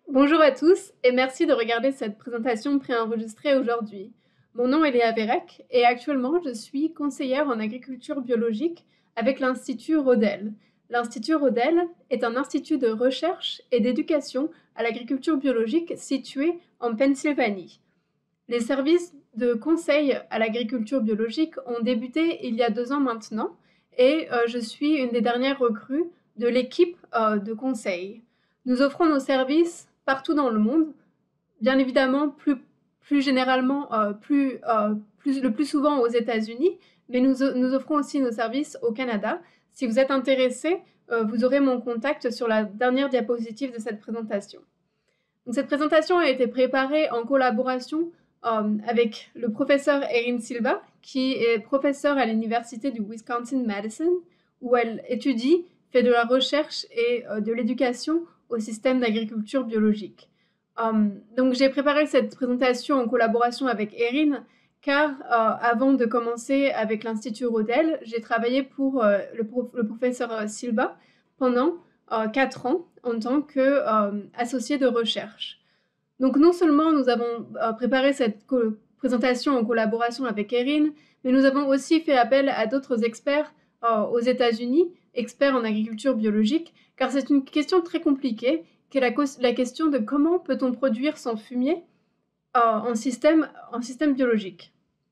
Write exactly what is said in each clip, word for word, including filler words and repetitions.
Bonjour à tous et merci de regarder cette présentation préenregistrée aujourd'hui. Mon nom est Léa Vérec et actuellement je suis conseillère en agriculture biologique avec l'Institut Rodel. L'Institut Rodel est un institut de recherche et d'éducation à l'agriculture biologique situé en Pennsylvanie. Les services de conseil à l'agriculture biologique ont débuté il y a deux ans maintenant et euh, je suis une des dernières recrues de l'équipe euh, de conseil. Nous offrons nos services partout dans le monde, bien évidemment plus, plus généralement, euh, plus, euh, plus, le plus souvent aux États-Unis, mais nous, nous offrons aussi nos services au Canada. Si vous êtes intéressé, euh, vous aurez mon contact sur la dernière diapositive de cette présentation. Donc, cette présentation a été préparée en collaboration euh, avec le professeur Erin Silva, qui est professeur à l'université du Wisconsin-Madison, où elle étudie, fait de la recherche et euh, de l'éducation au système d'agriculture biologique. Um, donc j'ai préparé cette présentation en collaboration avec Erin, car euh, avant de commencer avec l'Institut Rodel, j'ai travaillé pour euh, le, prof, le, professeur Silva pendant euh, quatre ans en tant qu'associé euh, de recherche. Donc non seulement nous avons euh, préparé cette présentation en collaboration avec Erin, mais nous avons aussi fait appel à d'autres experts euh, aux États-Unis, experts en agriculture biologique, car c'est une question très compliquée, qui est la, la question de comment peut-on produire sans fumier euh, en, système, en système biologique.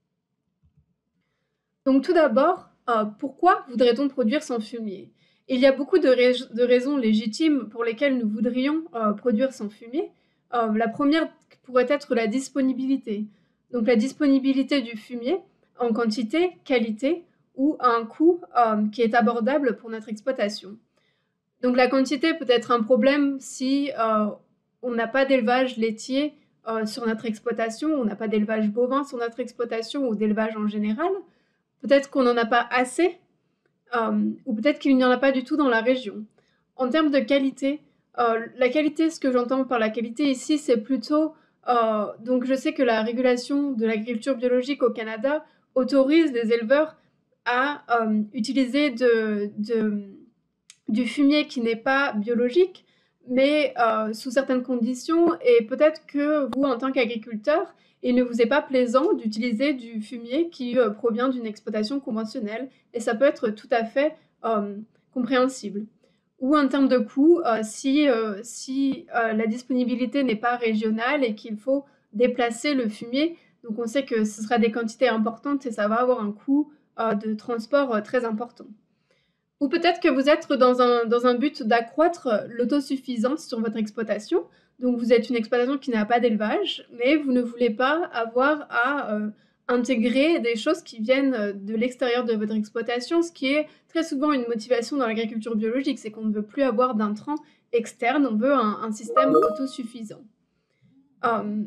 Donc tout d'abord, euh, pourquoi voudrait-on produire sans fumier? Il y a beaucoup de, rais de raisons légitimes pour lesquelles nous voudrions euh, produire sans fumier. Euh, la première pourrait être la disponibilité. Donc la disponibilité du fumier en quantité, qualité ou à un coût euh, qui est abordable pour notre exploitation. Donc la quantité peut être un problème si euh, on n'a pas d'élevage laitier euh, sur notre exploitation, on n'a pas d'élevage bovin sur notre exploitation ou d'élevage en général. Peut-être qu'on n'en a pas assez, euh, ou peut-être qu'il n'y en a pas du tout dans la région. En termes de qualité, euh, la qualité, ce que j'entends par la qualité ici, c'est plutôt... Euh, donc je sais que la régulation de l'agriculture biologique au Canada autorise les éleveurs à euh, utiliser de, de, du fumier qui n'est pas biologique, mais euh, sous certaines conditions, et peut-être que vous, en tant qu'agriculteur, il ne vous est pas plaisant d'utiliser du fumier qui euh, provient d'une exploitation conventionnelle, et ça peut être tout à fait euh, compréhensible. Ou en termes de coût, euh, si, euh, si euh, la disponibilité n'est pas régionale et qu'il faut déplacer le fumier, donc on sait que ce sera des quantités importantes et ça va avoir un coût euh, de transport euh, très important. Ou peut-être que vous êtes dans un, dans un but d'accroître l'autosuffisance sur votre exploitation. Donc vous êtes une exploitation qui n'a pas d'élevage, mais vous ne voulez pas avoir à euh, intégrer des choses qui viennent de l'extérieur de votre exploitation, ce qui est très souvent une motivation dans l'agriculture biologique, c'est qu'on ne veut plus avoir d'intrants externes, on veut un, un système autosuffisant. Euh,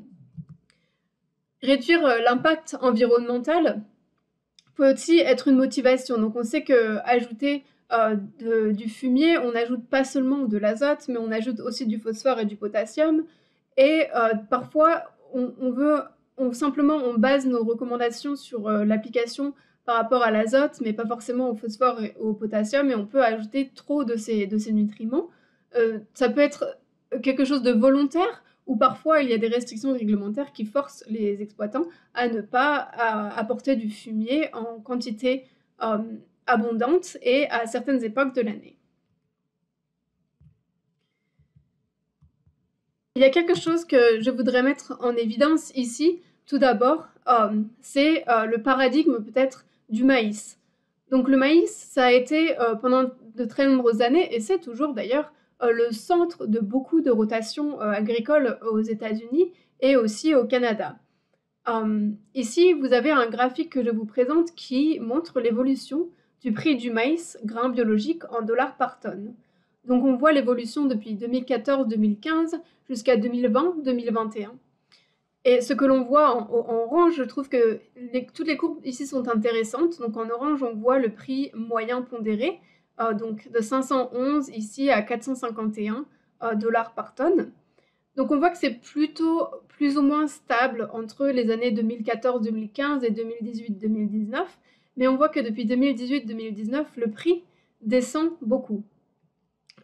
réduire l'impact environnemental peut aussi être une motivation. Donc on sait qu'ajouter euh, de, du fumier, on n'ajoute pas seulement de l'azote, mais on ajoute aussi du phosphore et du potassium. Et euh, parfois, on, on veut, on, simplement, on base nos recommandations sur euh, l'application par rapport à l'azote, mais pas forcément au phosphore et au potassium, et on peut ajouter trop de ces, de ces nutriments. Euh, ça peut être quelque chose de volontaire, ou parfois il y a des restrictions réglementaires qui forcent les exploitants à ne pas à apporter du fumier en quantité euh, abondante et à certaines époques de l'année. Il y a quelque chose que je voudrais mettre en évidence ici. Tout d'abord, euh, c'est euh, le paradigme peut-être du maïs. Donc le maïs, ça a été euh, pendant de très nombreuses années, et c'est toujours d'ailleurs euh, le centre de beaucoup de rotations euh, agricoles aux États-Unis et aussi au Canada. Euh, ici, vous avez un graphique que je vous présente qui montre l'évolution du prix du maïs grain biologique en dollars par tonne. Donc on voit l'évolution depuis deux mille quatorze deux mille quinze jusqu'à deux mille vingt deux mille vingt et un. Et ce que l'on voit en, en orange, je trouve que les, toutes les courbes ici sont intéressantes. Donc en orange, on voit le prix moyen pondéré, euh, donc de cinq cent onze ici à quatre cent cinquante et un euh, dollars par tonne. Donc on voit que c'est plutôt plus ou moins stable entre les années deux mille quatorze deux mille quinze et deux mille dix-huit deux mille dix-neuf, mais on voit que depuis deux mille dix-huit deux mille dix-neuf, le prix descend beaucoup.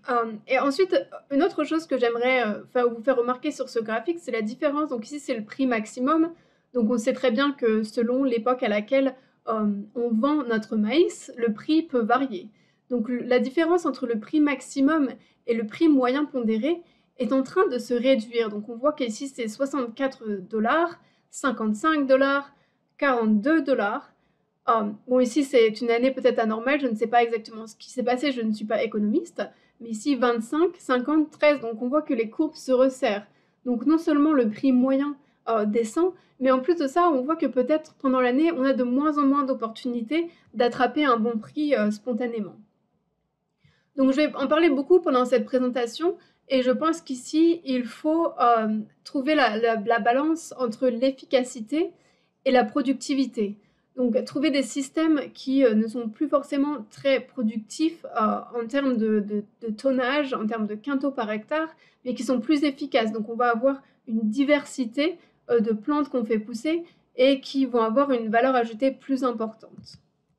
Euh, et ensuite, une autre chose que j'aimerais euh, faire- vous faire remarquer sur ce graphique, c'est la différence. Donc ici, c'est le prix maximum. Donc on sait très bien que selon l'époque à laquelle euh, on vend notre maïs, le prix peut varier. Donc le- la différence entre le prix maximum et le prix moyen pondéré est en train de se réduire. Donc on voit qu'ici, c'est soixante-quatre dollars, cinquante-cinq dollars, quarante-deux dollars. Euh, bon, ici, c'est une année peut-être anormale, je ne sais pas exactement ce qui s'est passé, je ne suis pas économiste, mais ici, vingt-cinq, cinquante, treize, donc on voit que les courbes se resserrent. Donc non seulement le prix moyen euh, descend, mais en plus de ça, on voit que peut-être pendant l'année, on a de moins en moins d'opportunités d'attraper un bon prix euh, spontanément. Donc je vais en parler beaucoup pendant cette présentation, et je pense qu'ici, il faut euh, trouver la, la- la balance entre l'efficacité et la productivité. Donc trouver des systèmes qui euh, ne sont plus forcément très productifs euh, en termes de, de- de tonnage, en termes de quintaux par hectare, mais qui sont plus efficaces. Donc on va avoir une diversité euh, de plantes qu'on fait pousser et qui vont avoir une valeur ajoutée plus importante.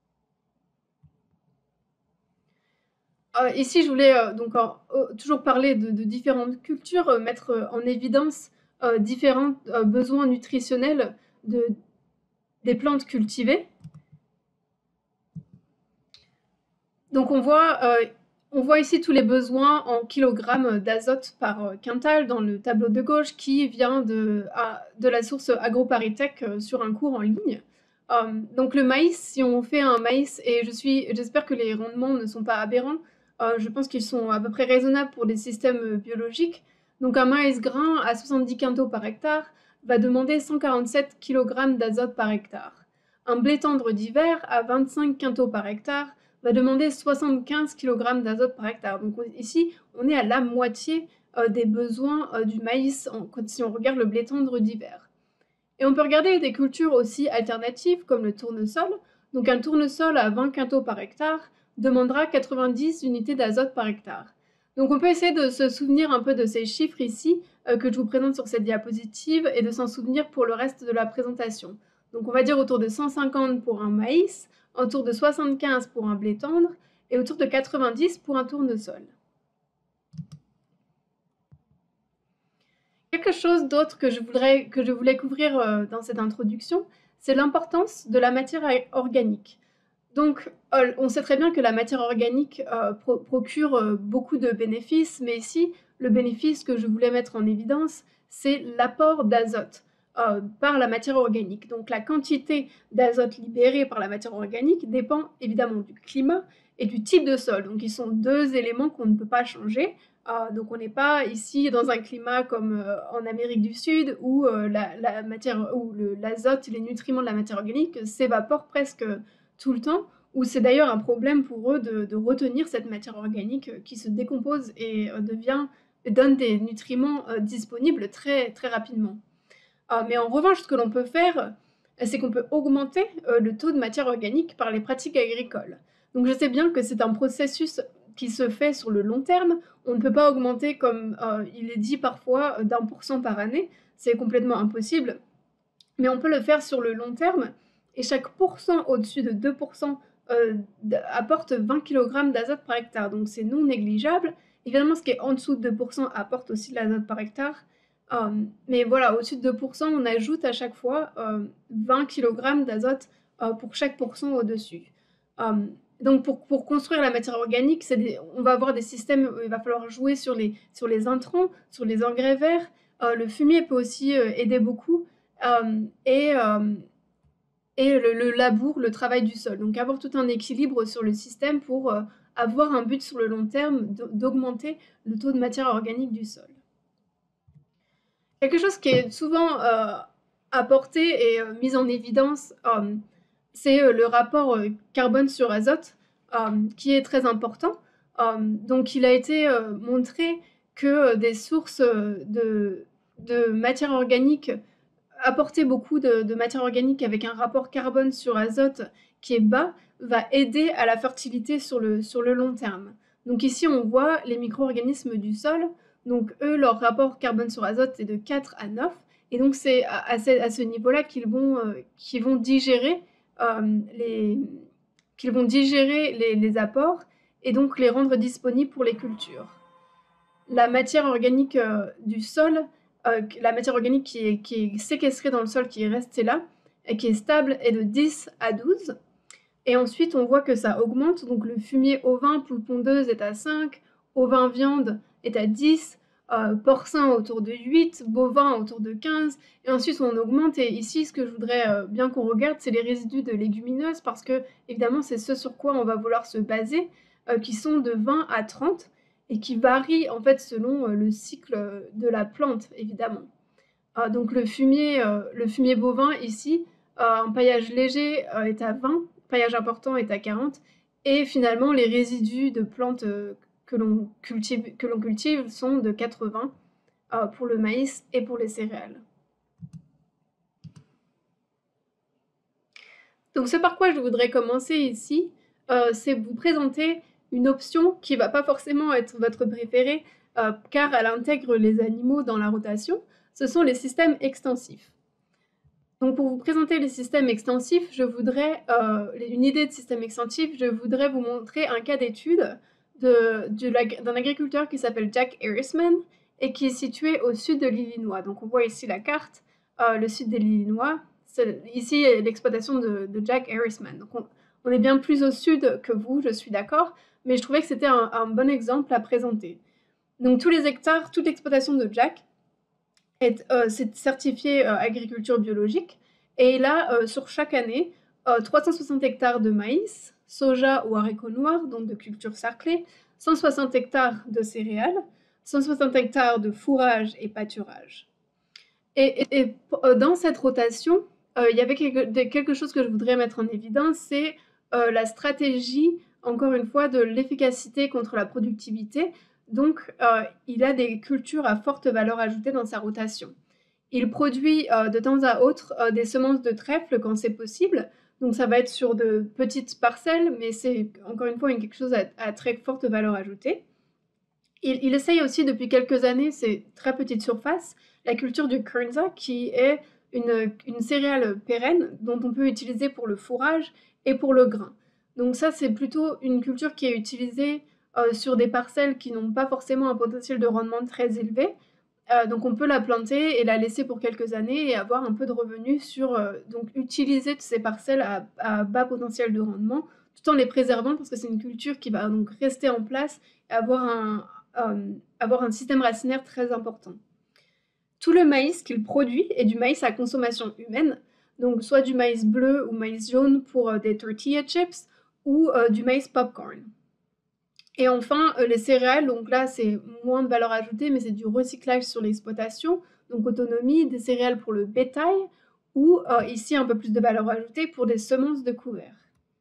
Euh, ici, je voulais euh, donc en- euh, toujours parler de, de différentes cultures, euh, mettre euh, en évidence euh, différents euh, besoins nutritionnels de, des plantes cultivées. Donc on voit, euh, on voit ici tous les besoins en kilogrammes d'azote par euh, quintal dans le tableau de gauche qui vient de, à- de la source AgroParisTech euh, sur un cours en ligne. Euh, donc le maïs, si on fait un maïs, et je suis, j'espère que les rendements ne sont pas aberrants, euh, je pense qu'ils sont à peu près raisonnables pour les systèmes euh, biologiques. Donc un maïs grain à soixante-dix quintaux par hectare va demander cent quarante-sept kilogrammes d'azote par hectare. Un blé tendre d'hiver à vingt-cinq quintaux par hectare va demander soixante-quinze kilogrammes d'azote par hectare. Donc ici, on est à la moitié euh, des besoins euh, du maïs en, si on regarde le blé tendre d'hiver. Et on peut regarder des cultures aussi alternatives comme le tournesol. Donc un tournesol à vingt quintaux par hectare demandera quatre-vingt-dix unités d'azote par hectare. Donc on peut essayer de se souvenir un peu de ces chiffres ici euh, que je vous présente sur cette diapositive et de s'en souvenir pour le reste de la présentation. Donc on va dire autour de cent cinquante pour un maïs, autour de soixante-quinze pour un blé tendre et autour de quatre-vingt-dix pour un tournesol. Quelque chose d'autre que je voudrais, que je voulais couvrir euh, dans cette introduction, c'est l'importance de la matière organique. Donc, euh, on sait très bien que la matière organique euh, pro procure euh, beaucoup de bénéfices, mais ici, le bénéfice que je voulais mettre en évidence, c'est l'apport d'azote euh, par la matière organique. Donc, la quantité d'azote libérée par la matière organique dépend évidemment du climat et du type de sol. Donc, ils sont deux éléments qu'on ne peut pas changer. Euh, donc, on n'est pas ici dans un climat comme euh, en Amérique du Sud où euh, la, la matière, où l'azote et les nutriments de la matière organique s'évaporent presque tout le temps, où c'est d'ailleurs un problème pour eux de, de retenir cette matière organique euh, qui se décompose et euh, devient, donne des nutriments euh, disponibles très, très rapidement. Euh, mais en revanche, ce que l'on peut faire, euh, c'est qu'on peut augmenter euh, le taux de matière organique par les pratiques agricoles. Donc je sais bien que c'est un processus qui se fait sur le long terme. On ne peut pas augmenter, comme euh, il est dit parfois, d'un pour cent par année. C'est complètement impossible. Mais on peut le faire sur le long terme. Et chaque pourcent au-dessus de deux pour cent euh, apporte vingt kilogrammes d'azote par hectare. Donc c'est non négligeable. Évidemment, ce qui est en dessous de deux pour cent apporte aussi de l'azote par hectare. Euh, mais voilà, au-dessus de deux pour cent, on ajoute à chaque fois euh, vingt kilogrammes d'azote euh, pour chaque pourcent au-dessus. Euh, donc pour, pour, construire la matière organique, des, on va avoir des systèmes où il va falloir jouer sur les, sur les intrants, sur les engrais verts. Euh, le fumier peut aussi euh, aider beaucoup. Euh, et, euh, et le, le, labour, le travail du sol. Donc avoir tout un équilibre sur le système pour euh, avoir un but sur le long terme d'augmenter le taux de matière organique du sol. Quelque chose qui est souvent euh, apporté et euh, mis en évidence, euh, c'est euh, le rapport euh, carbone sur azote, euh, qui est très important. Euh, donc il a été euh, montré que euh, des sources de, de matière organique apporter beaucoup de, de matière organique avec un rapport carbone sur azote qui est bas va aider à la fertilité sur le, sur le long terme. Donc ici, on voit les micro-organismes du sol. Donc eux, leur rapport carbone sur azote est de quatre à neuf. Et donc c'est à, à, ce, à ce niveau-là qu'ils vont, euh, qu'ils vont digérer, euh, les, qu'ils vont digérer les, les apports et donc les rendre disponibles pour les cultures. La matière organique euh, du sol, euh, la matière organique qui est, qui est séquestrée dans le sol, qui est restée là, et qui est stable, est de dix à douze. Et ensuite, on voit que ça augmente. Donc le fumier ovin, poule pondeuse est à cinq, ovin viande est à dix, euh, porcin autour de huit, bovin autour de quinze. Et ensuite, on augmente. Et ici, ce que je voudrais euh, bien qu'on regarde, c'est les résidus de légumineuses, parce que, évidemment, c'est ce sur quoi on va vouloir se baser, euh, qui sont de vingt à trente, et qui varient, en fait, selon euh, le cycle de la plante, évidemment. Euh, donc le fumier, euh, le fumier bovin, ici, euh, un paillage léger euh, est à vingt, paillage important est à quarante, et finalement les résidus de plantes euh, que l'on cultive, que l'on cultive sont de quatre-vingts euh, pour le maïs et pour les céréales. Donc ce par quoi je voudrais commencer ici, euh, c'est vous présenter une option qui va pas forcément être votre préférée, euh, car elle intègre les animaux dans la rotation. Ce sont les systèmes extensifs. Donc pour vous présenter les systèmes extensifs, je voudrais, euh, une idée de système extensif, je voudrais vous montrer un cas d'étude d'un agriculteur qui s'appelle Jack Harrisman et qui est situé au sud de l'Illinois. Donc on voit ici la carte, euh, le sud de l'Illinois. Ici l'exploitation de, de Jack Harrisman. Donc on, on est bien plus au sud que vous, je suis d'accord, mais je trouvais que c'était un, un bon exemple à présenter. Donc tous les hectares, toute l'exploitation de Jack, est euh, certifié euh, agriculture biologique, et il a euh, sur chaque année euh, trois cent soixante hectares de maïs, soja ou haricots noirs, donc de culture cerclée, cent soixante hectares de céréales, cent soixante hectares de fourrage et pâturage. Et, et, et euh, dans cette rotation, euh, il y avait quelque, quelque chose que je voudrais mettre en évidence, c'est euh, la stratégie, encore une fois, de l'efficacité contre la productivité. Donc, euh, il a des cultures à forte valeur ajoutée dans sa rotation. Il produit euh, de temps à autre euh, des semences de trèfle quand c'est possible. Donc, ça va être sur de petites parcelles, mais c'est encore une fois une, quelque chose à, à très forte valeur ajoutée. Il, il essaye aussi depuis quelques années, c'est très petite surface, la culture du kernza, qui est une, une céréale pérenne dont on peut utiliser pour le fourrage et pour le grain. Donc ça, c'est plutôt une culture qui est utilisée euh, sur des parcelles qui n'ont pas forcément un potentiel de rendement très élevé. Euh, donc on peut la planter et la laisser pour quelques années et avoir un peu de revenus sur... Euh, donc utiliser ces parcelles à, à bas potentiel de rendement, tout en les préservant, parce que c'est une culture qui va donc rester en place et avoir un, euh, avoir un système racinaire très important. Tout le maïs qu'il produit est du maïs à consommation humaine, donc soit du maïs bleu ou maïs jaune pour euh, des tortilla chips, ou euh, du maïs popcorn. Et enfin, euh, les céréales, donc là c'est moins de valeur ajoutée, mais c'est du recyclage sur l'exploitation, donc autonomie, des céréales pour le bétail, ou euh, ici un peu plus de valeur ajoutée pour des semences de couvert.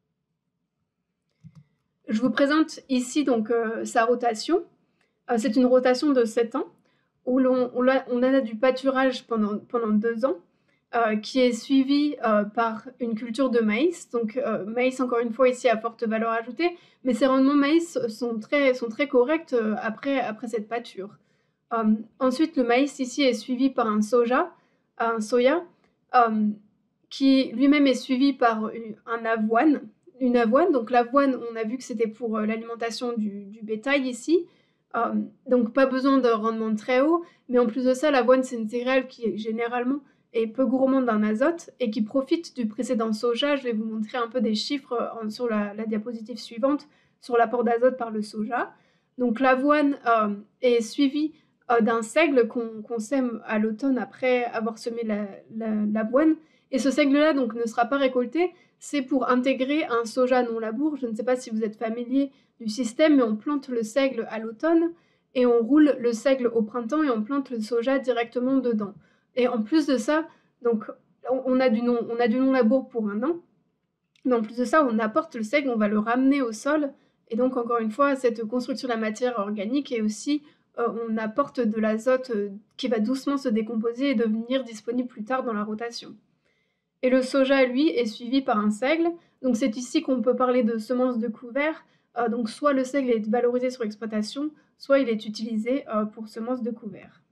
Je vous présente ici donc euh, sa rotation. Euh, c'est une rotation de sept ans, où l'on, on, a, on a du pâturage pendant, pendant deux ans, euh, qui est suivi euh, par une culture de maïs. Donc euh, maïs, encore une fois, ici à forte valeur ajoutée, mais ces rendements maïs sont très, sont très corrects euh, après, après cette pâture. Euh, ensuite, le maïs ici est suivi par un soja, un soya, euh, qui lui-même est suivi par une, un avoine, une avoine. Donc l'avoine, on a vu que c'était pour euh, l'alimentation du, du bétail ici. Euh, donc pas besoin de rendement très haut, mais en plus de ça, l'avoine c'est une céréale qui généralement est peu gourmande en azote et qui profite du précédent soja. Je vais vous montrer un peu des chiffres en, sur la, la diapositive suivante sur l'apport d'azote par le soja. Donc l'avoine euh, est suivie euh, d'un seigle qu'on qu'on sème à l'automne après avoir semé l'avoine. La, la, et ce seigle-là donc ne sera pas récolté, c'est pour intégrer un soja non labour. Je ne sais pas si vous êtes familier du système, mais on plante le seigle à l'automne et on roule le seigle au printemps et on plante le soja directement dedans. Et en plus de ça, donc on a du non, on a du non labour pour un an, mais en plus de ça, on apporte le seigle, on va le ramener au sol, et donc encore une fois, cette construction de la matière organique et aussi euh, on apporte de l'azote euh, qui va doucement se décomposer et devenir disponible plus tard dans la rotation. Et le soja, lui, est suivi par un seigle. Donc c'est ici qu'on peut parler de semences de couvert. Euh, donc soit le seigle est valorisé sur exploitation, soit il est utilisé euh, pour semences de couvert.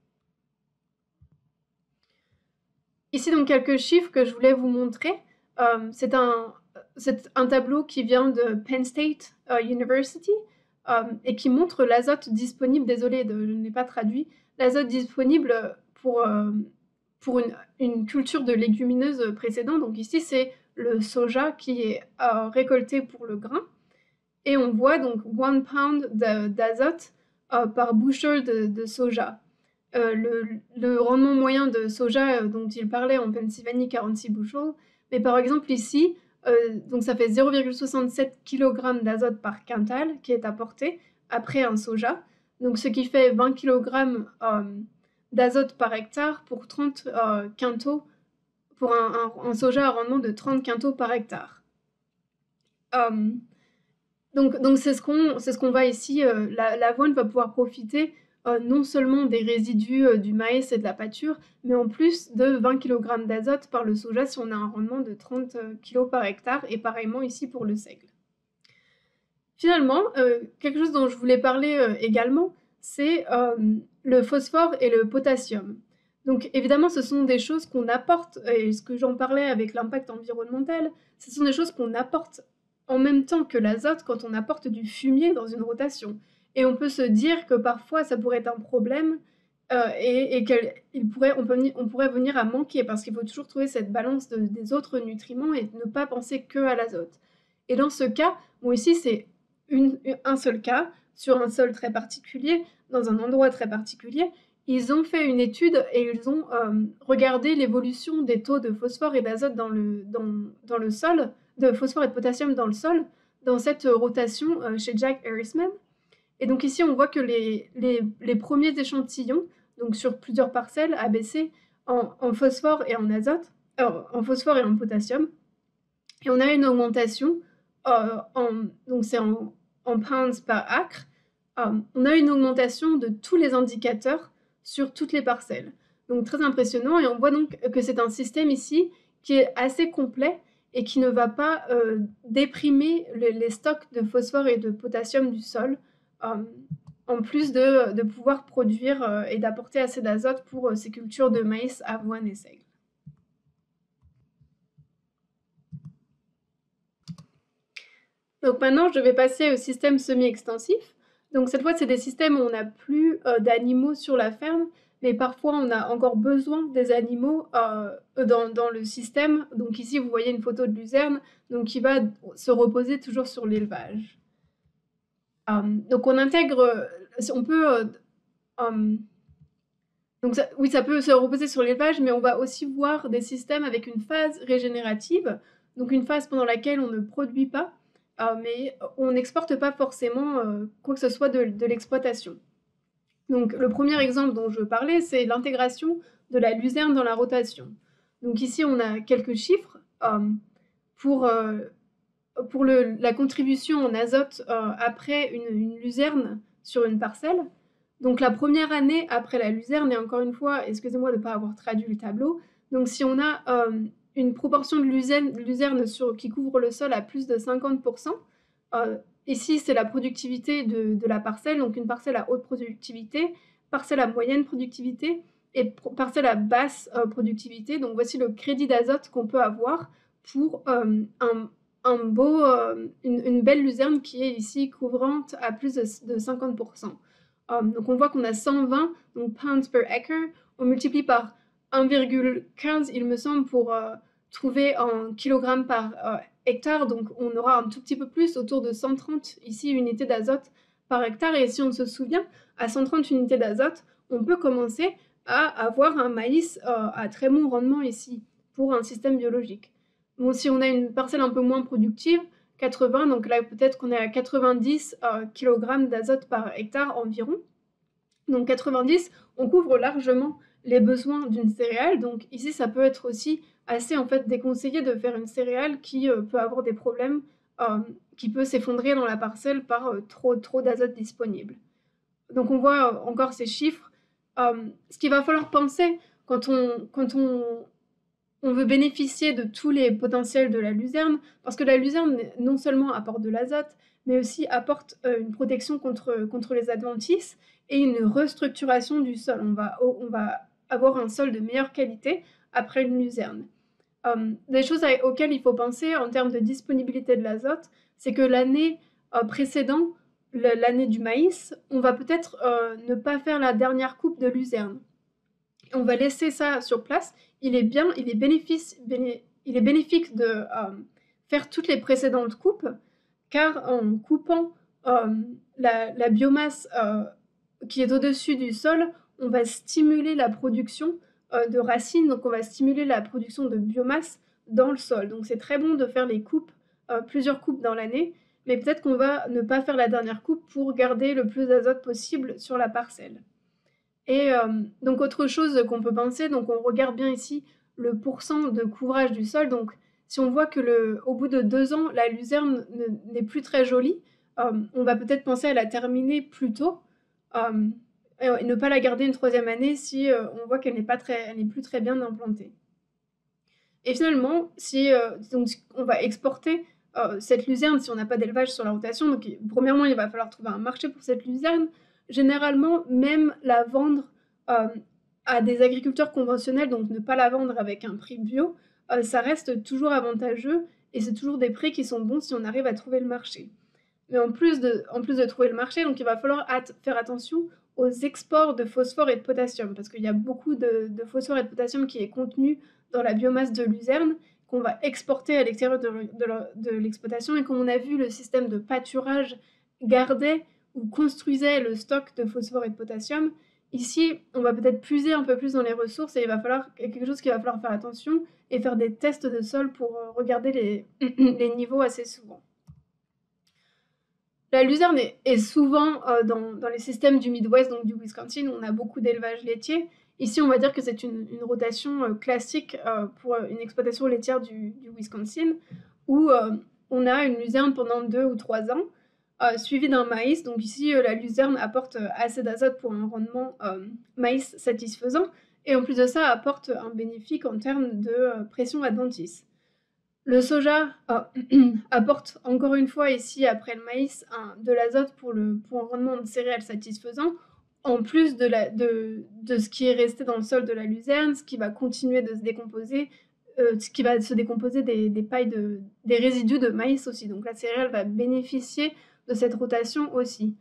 Ici donc quelques chiffres que je voulais vous montrer. Euh, c'est un, un tableau qui vient de Penn State uh, University. euh, et qui montre l'azote disponible, désolé, de, je n'ai pas traduit, l'azote disponible pour, euh, pour une, une culture de légumineuse précédente. Donc ici, c'est le soja qui est euh, récolté pour le grain. Et on voit donc one pound d'azote euh, par bushel de, de soja. Euh, le, le rendement moyen de soja euh, dont il parlait en Pennsylvanie, quarante-six bushels. Mais par exemple ici, euh, donc ça fait zéro virgule soixante-sept kilogrammes d'azote par quintal qui est apporté après un soja. Donc ce qui fait vingt kilogrammes euh, d'azote par hectare pour trente euh, quintaux, pour un, un, un soja à rendement de trente quintaux par hectare. Euh, donc donc c'est ce qu'on c'est ce qu'on voit ici. Euh, la, l'avoine va pouvoir profiter euh, non seulement des résidus euh, du maïs et de la pâture, mais en plus de vingt kilogrammes d'azote par le soja si on a un rendement de trente kilos par hectare, et pareillement ici pour le seigle. Finalement, euh, quelque chose dont je voulais parler euh, également, c'est euh, le phosphore et le potassium. Donc évidemment, ce sont des choses qu'on apporte, et ce que j'en parlais avec l'impact environnemental, ce sont des choses qu'on apporte en même temps que l'azote quand on apporte du fumier dans une rotation. Et on peut se dire que parfois ça pourrait être un problème euh, et, et qu'on pourrait, on peut, on pourrait venir à manquer, parce qu'il faut toujours trouver cette balance de, des autres nutriments et ne pas penser que à l'azote. Et dans ce cas, bon ici c'est une, un seul cas, sur un sol très particulier, dans un endroit très particulier, ils ont fait une étude et ils ont euh, regardé l'évolution des taux de phosphore et d'azote dans le, dans, dans le sol, de phosphore et de potassium dans le sol, dans cette rotation euh, chez Jack Harrisman. Et donc ici, on voit que les, les, les premiers échantillons, donc sur plusieurs parcelles A B C, en, en phosphore et en azote, euh, en phosphore et en potassium, et on a une augmentation, euh, en, donc c'est en, en pounds par acre, euh, on a une augmentation de tous les indicateurs sur toutes les parcelles. Donc très impressionnant, et on voit donc que c'est un système ici qui est assez complet et qui ne va pas euh, déprimer les, les stocks de phosphore et de potassium du sol, euh, en plus de, de pouvoir produire euh, et d'apporter assez d'azote pour euh, ces cultures de maïs, avoine et seigle. Donc maintenant, je vais passer au système semi-extensif. Donc cette fois, c'est des systèmes où on n'a plus euh, d'animaux sur la ferme, mais parfois on a encore besoin des animaux euh, dans, dans le système. Donc ici, vous voyez une photo de luzerne, donc qui va se reposer toujours sur l'élevage. Um, donc on intègre, on peut, euh, um, donc ça, oui, ça peut se reposer sur l'élevage, mais on va aussi voir des systèmes avec une phase régénérative, donc une phase pendant laquelle on ne produit pas, euh, mais on n'exporte pas forcément euh, quoi que ce soit de, de l'exploitation. Donc le premier exemple dont je parlais, c'est l'intégration de la luzerne dans la rotation. Donc ici, on a quelques chiffres euh, pour, euh, pour le, la contribution en azote euh, après une, une luzerne sur une parcelle. Donc la première année après la luzerne, et encore une fois, excusez-moi de ne pas avoir traduit le tableau, donc si on a euh, une proportion de luzerne, luzerne sur, qui couvre le sol à plus de cinquante pour cent, euh, ici c'est la productivité de, de la parcelle, donc une parcelle à haute productivité, parcelle à moyenne productivité et pro- parcelle à basse euh, productivité. Donc voici le crédit d'azote qu'on peut avoir pour euh, un, un beau, euh, une, une belle luzerne qui est ici couvrante à plus de, de cinquante pour cent. Um, donc on voit qu'on a cent vingt donc pounds per acre, on multiplie par un virgule quinze il me semble pour euh, trouver en kilogrammes par euh, hectare, donc on aura un tout petit peu plus, autour de cent trente ici unités d'azote par hectare, et si on se souvient, à cent trente unités d'azote, on peut commencer à avoir un maïs euh, à très bon rendement ici, pour un système biologique. Bon, si on a une parcelle un peu moins productive, quatre-vingts, donc là peut-être qu'on est à quatre-vingt-dix euh, kg d'azote par hectare environ. Donc quatre-vingt-dix, on couvre largement les besoins d'une céréale, donc ici ça peut être aussi assez en fait déconseillé de faire une céréale qui euh, peut avoir des problèmes, euh, qui peut s'effondrer dans la parcelle par euh, trop, trop d'azote disponible. Donc on voit euh, encore ces chiffres. Euh, ce qu'il va falloir penser quand on, quand on on veut bénéficier de tous les potentiels de la luzerne, parce que la luzerne non seulement apporte de l'azote, mais aussi apporte euh, une protection contre, contre les adventices et une restructuration du sol. On va, on va avoir un sol de meilleure qualité après une luzerne. Um, des choses à, auxquelles il faut penser en termes de disponibilité de l'azote, c'est que l'année euh, précédente, l'année du maïs, on va peut-être euh, ne pas faire la dernière coupe de luzerne. On va laisser ça sur place. Il est bien, il est, bénéfice, béné, il est bénéfique de euh, faire toutes les précédentes coupes, car en coupant euh, la, la biomasse euh, qui est au-dessus du sol, on va stimuler la production euh, de racines, donc on va stimuler la production de biomasse dans le sol. Donc c'est très bon de faire les coupes, euh, plusieurs coupes dans l'année, mais peut-être qu'on va ne pas faire la dernière coupe pour garder le plus d'azote possible sur la parcelle. Et euh, donc autre chose qu'on peut penser, donc on regarde bien ici le pourcent de couvrage du sol. Donc si on voit que le, au bout de deux ans, la luzerne n'est plus très jolie, euh, on va peut-être penser à la terminer plus tôt euh, et ne pas la garder une troisième année si euh, on voit qu'elle n'est pas très, elle n'est plus très bien implantée. Et finalement, si euh, donc on va exporter euh, cette luzerne si on n'a pas d'élevage sur la rotation, donc premièrement il va falloir trouver un marché pour cette luzerne. Généralement, même la vendre euh, à des agriculteurs conventionnels, donc ne pas la vendre avec un prix bio, euh, ça reste toujours avantageux et c'est toujours des prix qui sont bons si on arrive à trouver le marché. Mais en plus de, en plus de trouver le marché, donc il va falloir at- faire attention aux exports de phosphore et de potassium, parce qu'il y a beaucoup de, de phosphore et de potassium qui est contenu dans la biomasse de luzerne, qu'on va exporter à l'extérieur de, de, de l'exploitation, et comme on a vu, le système de pâturage gardait ou construisait le stock de phosphore et de potassium. Ici, on va peut-être puiser un peu plus dans les ressources, et il va falloir quelque chose qu'il va falloir faire attention, et faire des tests de sol pour regarder les, les niveaux assez souvent. La luzerne est, est souvent euh, dans, dans les systèmes du Midwest, donc du Wisconsin, où on a beaucoup d'élevage laitier. Ici, on va dire que c'est une, une rotation euh, classique euh, pour une exploitation laitière du, du Wisconsin, où euh, on a une luzerne pendant deux ou trois ans, euh, suivie d'un maïs. Donc ici, euh, la luzerne apporte assez d'azote pour un rendement euh, maïs satisfaisant, et en plus de ça, apporte un bénéfice en termes de euh, pression adventice. Le soja euh, apporte encore une fois ici, après le maïs, un, de l'azote pour, le, pour un rendement de céréales satisfaisant, en plus de, la, de, de ce qui est resté dans le sol de la luzerne, ce qui va continuer de se décomposer, euh, ce qui va se décomposer des, des pailles de, des résidus de maïs aussi. Donc la céréale va bénéficier de cette rotation aussi.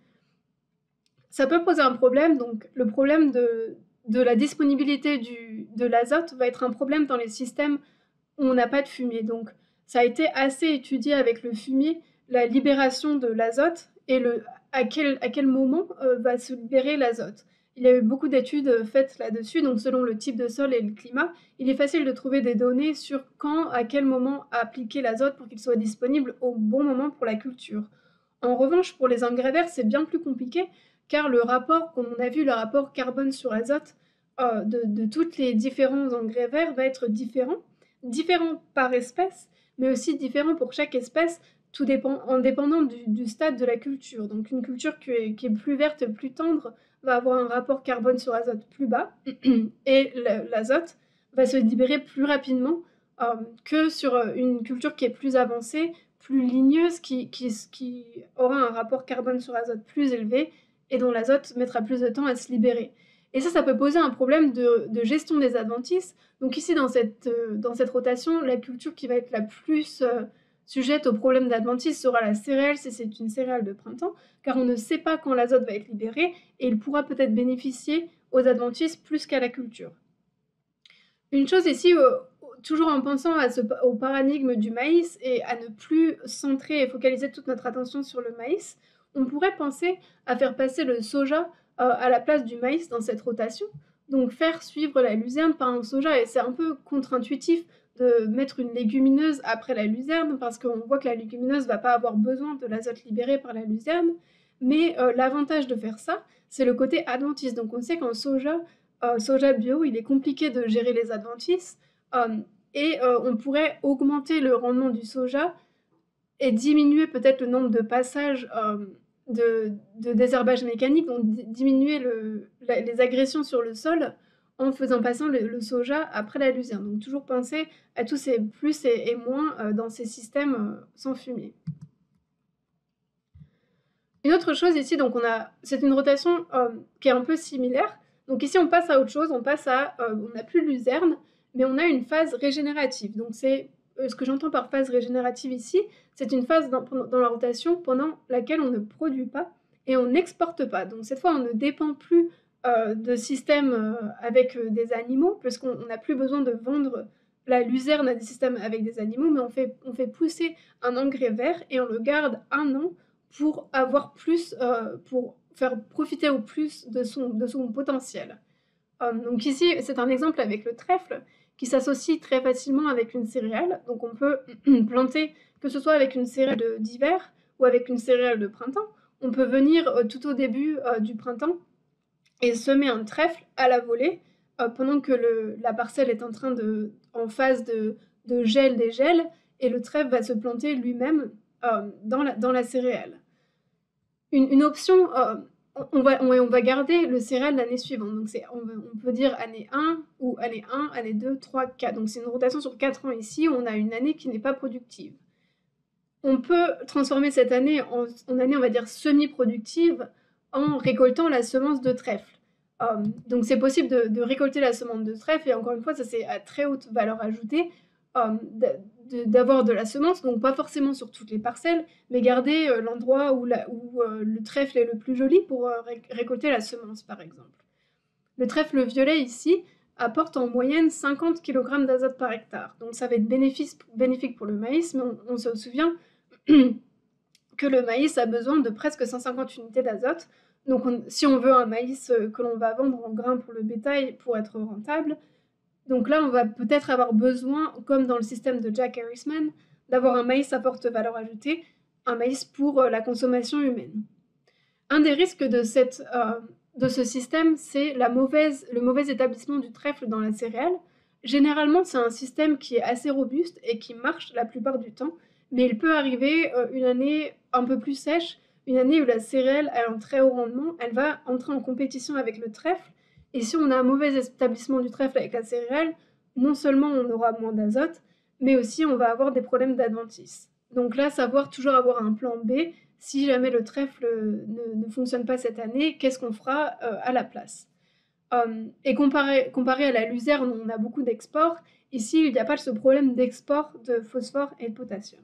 Ça peut poser un problème, donc le problème de, de la disponibilité du, de l'azote va être un problème dans les systèmes où on n'a pas de fumier. Donc ça a été assez étudié avec le fumier, la libération de l'azote et le, à, quel, à quel moment euh, va se libérer l'azote. Il y a eu beaucoup d'études faites là-dessus, donc selon le type de sol et le climat, il est facile de trouver des données sur quand, à quel moment appliquer l'azote pour qu'il soit disponible au bon moment pour la culture. En revanche, pour les engrais verts, c'est bien plus compliqué, car le rapport, comme on a vu, le rapport carbone sur azote euh, de, de tous les différents engrais verts va être différent, différent par espèce, mais aussi différent pour chaque espèce, tout dépend, en dépendant du, du stade de la culture. Donc une culture qui est, qui est plus verte, plus tendre, va avoir un rapport carbone sur azote plus bas, et l'azote va se libérer plus rapidement euh, que sur une culture qui est plus avancée, plus ligneuse, qui, qui, qui aura un rapport carbone sur azote plus élevé, et dont l'azote mettra plus de temps à se libérer. Et ça, ça peut poser un problème de, de gestion des adventices. Donc ici, dans cette, euh, dans cette rotation, la culture qui va être la plus euh, sujette au problème d'adventice sera la céréale, si c'est une céréale de printemps, car on ne sait pas quand l'azote va être libéré, et il pourra peut-être bénéficier aux adventices plus qu'à la culture. Une chose ici, euh, toujours en pensant à ce, au paradigme du maïs, et à ne plus centrer et focaliser toute notre attention sur le maïs, on pourrait penser à faire passer le soja euh, à la place du maïs dans cette rotation, donc faire suivre la luzerne par un soja, et c'est un peu contre-intuitif de mettre une légumineuse après la luzerne, parce qu'on voit que la légumineuse ne va pas avoir besoin de l'azote libéré par la luzerne, mais euh, l'avantage de faire ça, c'est le côté adventice. Donc on sait qu'en soja, euh, soja bio, il est compliqué de gérer les adventices, euh, et euh, on pourrait augmenter le rendement du soja et diminuer peut-être le nombre de passages euh, de, de désherbage mécanique, donc diminuer le, la, les agressions sur le sol en faisant passer le, le soja après la luzerne. Donc toujours penser à tous ces plus et, et moins euh, dans ces systèmes euh, sans fumier. Une autre chose ici, donc on a, c'est une rotation euh, qui est un peu similaire. Donc ici on passe à autre chose, on passe à, euh, on n'a plus de luzerne, mais on a une phase régénérative. Donc c'est euh, ce que j'entends par phase régénérative ici, c'est une phase dans, dans la rotation pendant laquelle on ne produit pas, et on n'exporte pas. Donc cette fois, on ne dépend plus euh, de systèmes euh, avec euh, des animaux, puisqu'on n'a plus besoin de vendre la luzerne à des systèmes avec des animaux, mais on fait, on fait pousser un engrais vert et on le garde un an pour avoir plus, euh, pour faire profiter au plus de son, de son potentiel. Euh, donc ici, c'est un exemple avec le trèfle qui s'associe très facilement avec une céréale. Donc on peut planter, que ce soit avec une céréale d'hiver ou avec une céréale de printemps. On peut venir euh, tout au début euh, du printemps et semer un trèfle à la volée euh, pendant que le, la parcelle est en train de, en phase de, de gel des gels, et le trèfle va se planter lui-même euh, dans, la, dans la céréale. Une, une option, euh, on, va, on, on va garder le céréale l'année suivante. Donc c'est, on, on peut dire année un ou année un, année deux, trois, quatre. Donc c'est une rotation sur quatre ans ici, où on a une année qui n'est pas productive. On peut transformer cette année en, en année, on va dire, semi-productive en récoltant la semence de trèfle. Euh, donc c'est possible de, de récolter la semence de trèfle, et encore une fois, ça c'est à très haute valeur ajoutée, euh, d'avoir de la semence, donc pas forcément sur toutes les parcelles, mais garder euh, l'endroit où, la, où euh, le trèfle est le plus joli pour euh, ré récolter la semence, par exemple. Le trèfle violet ici apporte en moyenne cinquante kilogrammes d'azote par hectare, donc ça va être bénéfique pour le maïs, mais on, on se souvient que le maïs a besoin de presque cent cinquante unités d'azote. Donc on, si on veut un maïs que l'on va vendre en grains pour le bétail pour être rentable, donc là on va peut-être avoir besoin, comme dans le système de Jack Harrisman, d'avoir un maïs à forte valeur ajoutée, un maïs pour la consommation humaine. Un des risques de, cette, euh, de ce système, c'est la mauvaise, le mauvais établissement du trèfle dans la céréale. Généralement, c'est un système qui est assez robuste et qui marche la plupart du temps, mais il peut arriver euh, une année un peu plus sèche, une année où la céréale a un très haut rendement, elle va entrer en compétition avec le trèfle, et si on a un mauvais établissement du trèfle avec la céréale, non seulement on aura moins d'azote, mais aussi on va avoir des problèmes d'adventice. Donc là, savoir toujours avoir un plan B, si jamais le trèfle ne, ne fonctionne pas cette année, qu'est-ce qu'on fera euh, à la place? euh, Et comparé, comparé à la luzerne, où on a beaucoup d'export, ici il n'y a pas ce problème d'export de phosphore et de potassium.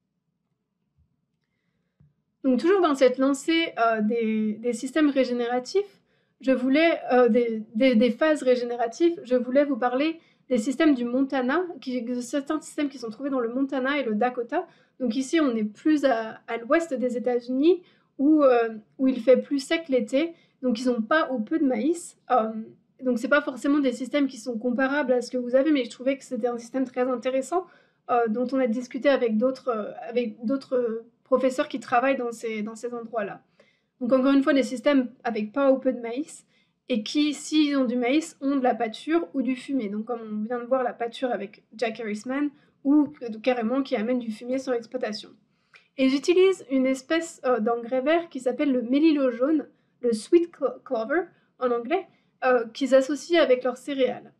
Donc toujours dans cette lancée euh, des, des systèmes régénératifs, je voulais, euh, des, des, des phases régénératives, je voulais vous parler des systèmes du Montana, qui, de certains systèmes qui sont trouvés dans le Montana et le Dakota. Donc ici, on est plus à, à l'ouest des États-Unis, où, euh, où il fait plus sec l'été, donc ils n'ont pas ou peu de maïs. Euh, donc c'est pas forcément des systèmes qui sont comparables à ce que vous avez, mais je trouvais que c'était un système très intéressant, euh, dont on a discuté avec d'autres euh, avec d'autres professeurs qui travaillent dans ces, dans ces endroits-là. Donc encore une fois, des systèmes avec pas ou peu de maïs, et qui, s'ils ont du maïs, ont de la pâture ou du fumier. Donc comme on vient de voir la pâture avec Jack Harrisman, ou carrément qui amène du fumier sur l'exploitation. Et ils utilisent une espèce euh, d'engrais vert qui s'appelle le mélilo jaune, le sweet clover en anglais, euh, qu'ils associent avec leurs céréales.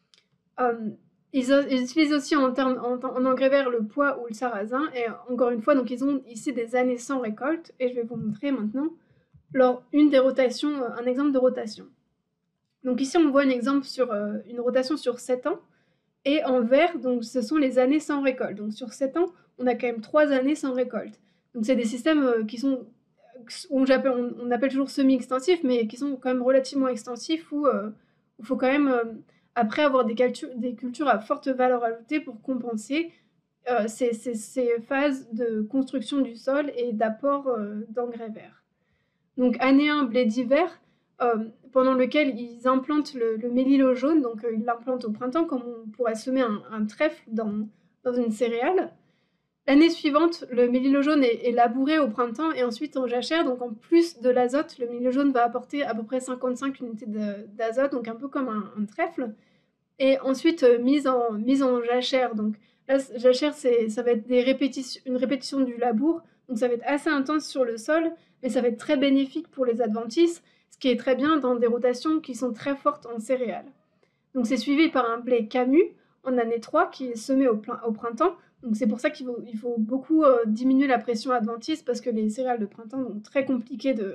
Euh, Ils, ils utilisent aussi en, termes, en, en engrais vert le pois ou le sarrasin, et encore une fois, donc ils ont ici des années sans récolte, et je vais vous montrer maintenant leur, une des rotations, un exemple de rotation. Donc ici on voit un exemple sur euh, une rotation sur sept ans, et en vert, donc ce sont les années sans récolte. Donc sur sept ans, on a quand même trois années sans récolte. Donc c'est des systèmes euh, qui sont, on, on, on appelle toujours semi-extensifs, mais qui sont quand même relativement extensifs, où euh, il faut quand même... Euh, après avoir des, des cultures à forte valeur ajoutée pour compenser euh, ces, ces, ces phases de construction du sol et d'apport euh, d'engrais verts. Donc année un, blé d'hiver, euh, pendant lequel ils implantent le, le mélilo jaune, donc euh, ils l'implantent au printemps, comme on pourrait semer un, un trèfle dans, dans une céréale. L'année suivante, le mélilo jaune est, est labouré au printemps et ensuite en jachère, donc en plus de l'azote, le mélilo jaune va apporter à peu près cinquante-cinq unités d'azote, donc un peu comme un, un trèfle, et ensuite euh, mise, en, mise en jachère. Donc là, jachère, ça va être des répétitions, une répétition du labour, donc ça va être assez intense sur le sol, mais ça va être très bénéfique pour les adventices, ce qui est très bien dans des rotations qui sont très fortes en céréales. Donc c'est suivi par un blé camu en année trois qui est semé au, plein, au printemps. Donc c'est pour ça qu'il faut, il faut beaucoup euh, diminuer la pression adventice, parce que les céréales de printemps sont très compliquées de,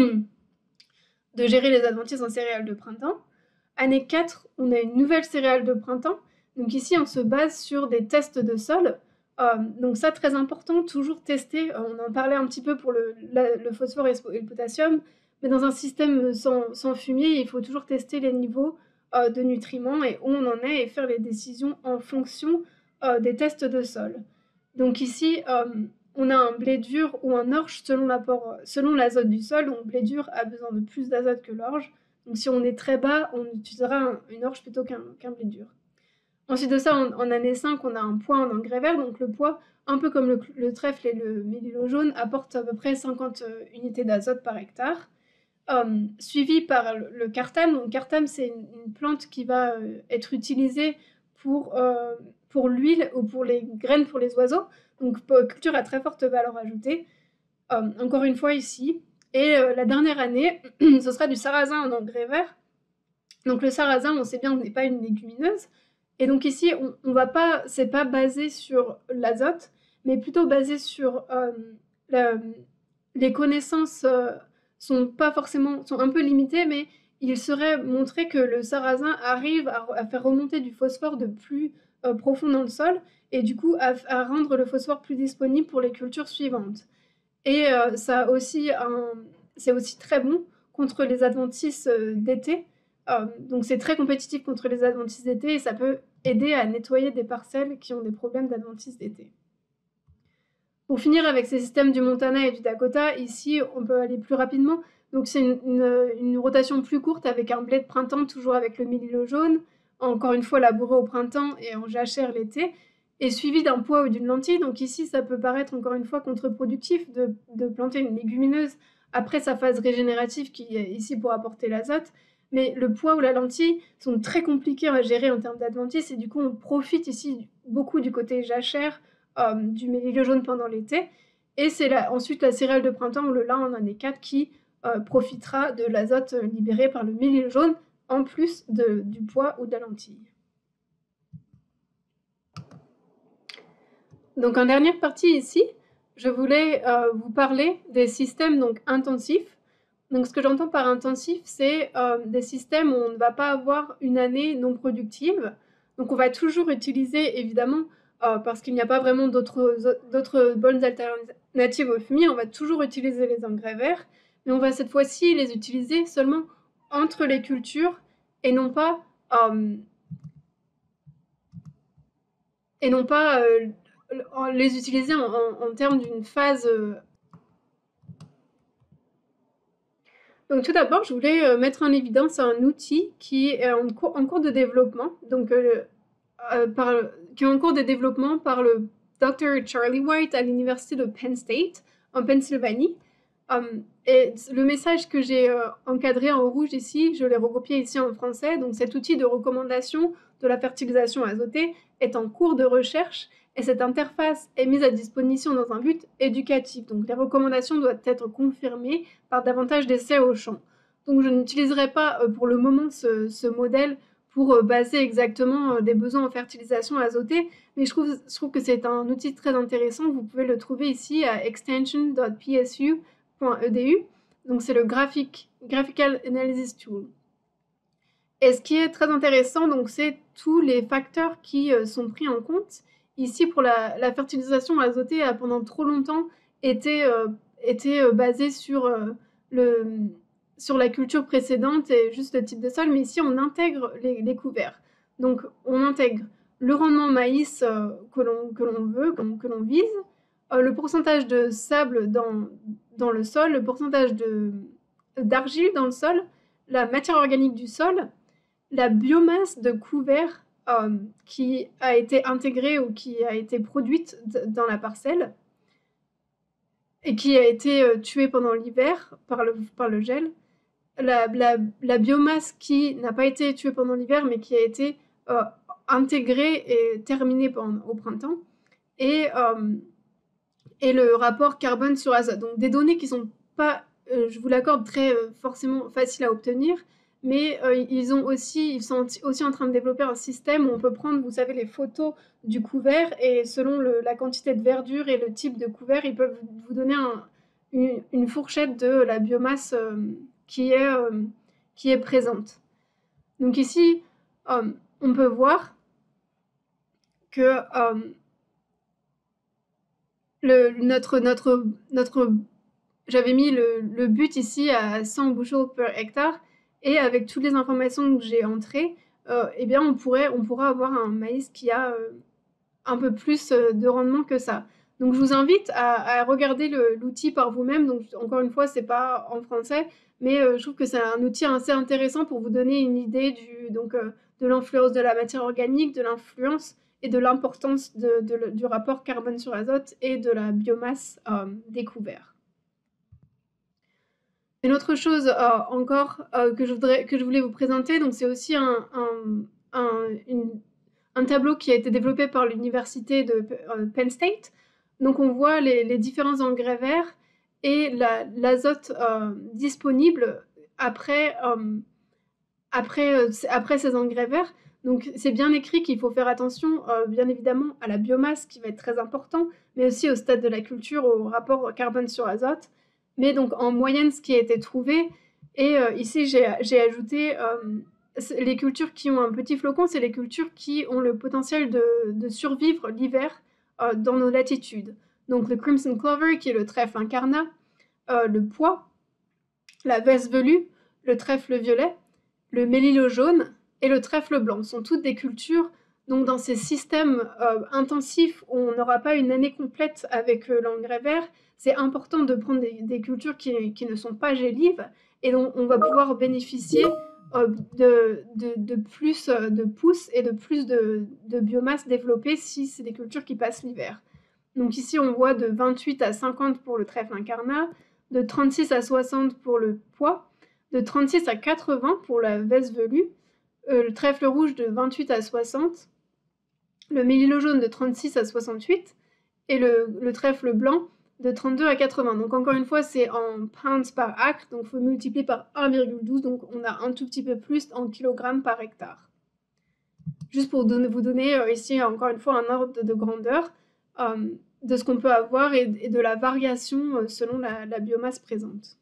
de gérer les adventices en céréales de printemps. Année quatre, on a une nouvelle céréale de printemps. Donc ici, on se base sur des tests de sol Euh, donc ça, très important, toujours tester. Euh, on en parlait un petit peu pour le, la- le phosphore et le potassium, mais dans un système sans, sans fumier, il faut toujours tester les niveaux euh, de nutriments et où on en est et faire les décisions en fonction euh, des tests de sol. Donc ici, euh, on a un blé dur ou un orge selon l'apport, selon l'azote du sol. Donc blé dur a besoin de plus d'azote que l'orge. Donc si on est très bas, on utilisera un- une orge plutôt qu'un qu'un blé dur. Ensuite de ça, en, en année cinq, on a un poids en engrais vert. Donc le poids, un peu comme le, le trèfle et le mélilo jaune, apporte à peu près cinquante unités d'azote par hectare. Euh, suivi par le, le cartame. Donc cartame, c'est une, une plante qui va euh, être utilisée pour, euh, pour l'huile ou pour les graines pour les oiseaux. Donc culture à très forte valeur ajoutée. Euh, encore une fois ici. Et euh, la dernière année, ce sera du sarrasin en engrais vert. Donc le sarrasin, on sait bien que n'est pas une légumineuse. Et donc ici, on, on va pas, c'est pas basé sur l'azote, mais plutôt basé sur euh, la- les connaissances euh, sont pas forcément, sont un peu limitées, mais il serait montré que le sarrasin arrive à, à faire remonter du phosphore de plus euh, profond dans le sol et du coup à, à rendre le phosphore plus disponible pour les cultures suivantes. Et euh, ça a aussi un, c'est aussi très bon contre les adventices euh, d'été. Euh, donc c'est très compétitif contre les adventices d'été et ça peut aider à nettoyer des parcelles qui ont des problèmes d'adventices d'été. Pour finir avec ces systèmes du Montana et du Dakota, ici on peut aller plus rapidement. Donc c'est une, une, une rotation plus courte avec un blé de printemps, toujours avec le mélilo jaune, encore une fois labouré au printemps et en jachère l'été, et suivi d'un pois ou d'une lentille. Donc ici ça peut paraître encore une fois contre-productif de, de planter une légumineuse après sa phase régénérative qui est ici pour apporter l'azote. Mais le pois ou la lentille sont très compliqués à gérer en termes d'adventices et du coup on profite ici beaucoup du côté jachère euh, du mélilio jaune pendant l'été. Et c'est la, ensuite la céréale de printemps ou le lin en année quatre qui euh, profitera de l'azote libéré par le mélilio jaune en plus de, du pois ou de la lentille. Donc en dernière partie ici, je voulais euh, vous parler des systèmes donc intensifs. Donc ce que j'entends par intensif, c'est euh, des systèmes où on ne va pas avoir une année non productive. Donc on va toujours utiliser évidemment, euh, parce qu'il n'y a pas vraiment d'autres, d'autres bonnes alternatives au fumier, on va toujours utiliser les engrais verts, mais on va cette fois-ci les utiliser seulement entre les cultures et non pas, euh, et non pas euh, les utiliser en, en, en termes d'une phase. Euh... Donc tout d'abord, je voulais euh, mettre en évidence un outil qui est en cours, en cours de développement, donc euh, euh, par, qui est en cours de développement par le docteur Charlie White à l'université de Penn State, en Pennsylvanie. Um, et le message que j'ai euh, encadré en rouge ici, je l'ai recopié ici en français. Donc cet outil de recommandation de la fertilisation azotée est en cours de recherche et cette interface est mise à disposition dans un but éducatif. Donc les recommandations doivent être confirmées par davantage d'essais au champ. Donc je n'utiliserai pas euh, pour le moment ce, ce modèle pour euh, baser exactement euh, des besoins en fertilisation azotée, mais je trouve, je trouve que c'est un outil très intéressant. Vous pouvez le trouver ici à extension dot p s u dot e d u. Donc c'est le graphic, Graphical Analysis Tool. Et ce qui est très intéressant, donc, c'est tous les facteurs qui euh, sont pris en compte. Ici, pour la, la fertilisation azotée, a pendant trop longtemps été, euh, été euh, basée sur, euh, le, sur la culture précédente et juste le type de sol. Mais ici, on intègre les, les couverts. Donc, on intègre le rendement maïs euh, que l'on que l'on veut, que l'on vise, euh, le pourcentage de sable dans, dans le sol, le pourcentage de, d'argile dans le sol, la matière organique du sol, la biomasse de couvert euh, qui a été intégrée ou qui a été produite dans la parcelle et qui a été euh, tuée pendant l'hiver par le, par le gel, la, la, la biomasse qui n'a pas été tuée pendant l'hiver mais qui a été euh, intégrée et terminée pendant, au printemps, et, euh, et le rapport carbone sur azote. Donc des données qui sont pas, euh, je vous l'accorde, très euh, forcément faciles à obtenir, mais euh, ils, ont aussi, ils sont aussi en train de développer un système où on peut prendre, vous savez, les photos du couvert et selon le, la quantité de verdure et le type de couvert, ils peuvent vous donner un, une, une, fourchette de la biomasse euh, qui, est, euh, qui est présente. Donc ici, euh, on peut voir que euh, le, notre, notre, notre, j'avais mis le, le but ici à cent bushels per hectare, et avec toutes les informations que j'ai entrées, euh, eh bien on pourrait, on pourra avoir un maïs qui a euh, un peu plus euh, de rendement que ça. Donc je vous invite à, à regarder le- l'outil par vous-même. Donc encore une fois, c'est pas en français, mais euh, je trouve que c'est un outil assez intéressant pour vous donner une idée du, donc, euh, de l'influence de la matière organique, de l'influence et de l'importance de, de, du rapport carbone sur azote et de la biomasse euh, découverte. Une autre chose euh, encore euh, que, je voudrais, que je voulais vous présenter, donc c'est aussi un, un, un, une, un tableau qui a été développé par l'université de euh, Penn State. Donc on voit les, les différents engrais verts et l'azote la, euh, disponible après, euh, après, euh, après ces engrais verts. Donc c'est bien écrit qu'il faut faire attention, euh, bien évidemment, à la biomasse qui va être très important, mais aussi au stade de la culture, au rapport carbone sur azote. Mais donc en moyenne, ce qui a été trouvé, et euh, ici j'ai ajouté euh, les cultures qui ont un petit flocon, c'est les cultures qui ont le potentiel de, de survivre l'hiver euh, dans nos latitudes. Donc le Crimson Clover, qui est le trèfle incarnat, euh, le pois, la veste velue, le trèfle violet, le mélilo jaune et le trèfle blanc sont toutes des cultures. Donc dans ces systèmes euh, intensifs où on n'aura pas une année complète avec euh, l'engrais vert, c'est important de prendre des, des cultures qui, qui, ne sont pas gélives et dont on va pouvoir bénéficier euh, de, de, de, plus de pousses et de plus de, de biomasse développée si c'est des cultures qui passent l'hiver. Donc ici on voit de vingt-huit à cinquante pour le trèfle incarnat, de trente-six à soixante pour le pois, de trente-six à quatre-vingts pour la veste velue, euh, le trèfle rouge de vingt-huit à soixante, le mélilo jaune de trente-six à soixante-huit et le, le trèfle blanc de trente-deux à quatre-vingts. Donc encore une fois, c'est en pounds par acre, donc il faut multiplier par un virgule douze, donc on a un tout petit peu plus en kilogrammes par hectare. Juste pour donner, vous donner euh, ici encore une fois un ordre de, de grandeur euh, de ce qu'on peut avoir et, et de la variation euh, selon la, la biomasse présente.